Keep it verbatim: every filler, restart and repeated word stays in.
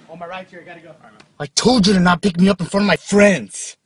On my right here, I gotta go. All right, man. I told you to not pick me up in front of my friends.